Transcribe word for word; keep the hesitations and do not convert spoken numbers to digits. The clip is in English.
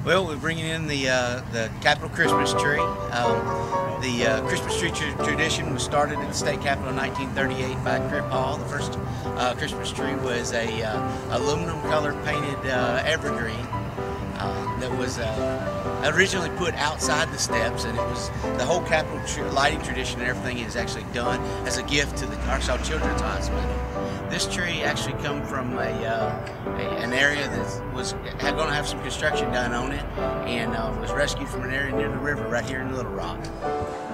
Well, we're bringing in the uh, the Capitol Christmas tree. Um, the uh, Christmas tree tra tradition was started at the state capitol in nineteen thirty-eight by Crip Hall. The first uh, Christmas tree was a uh, aluminum colored painted uh, evergreen uh, that was uh, originally put outside the steps, and it was the whole Capitol tr lighting tradition and everything is actually done as a gift to the Arkansas Children's Hospital. This tree actually come from a, uh, a an area that was going to have some construction done on it, and uh, was rescued from an area near the river right here in Little Rock.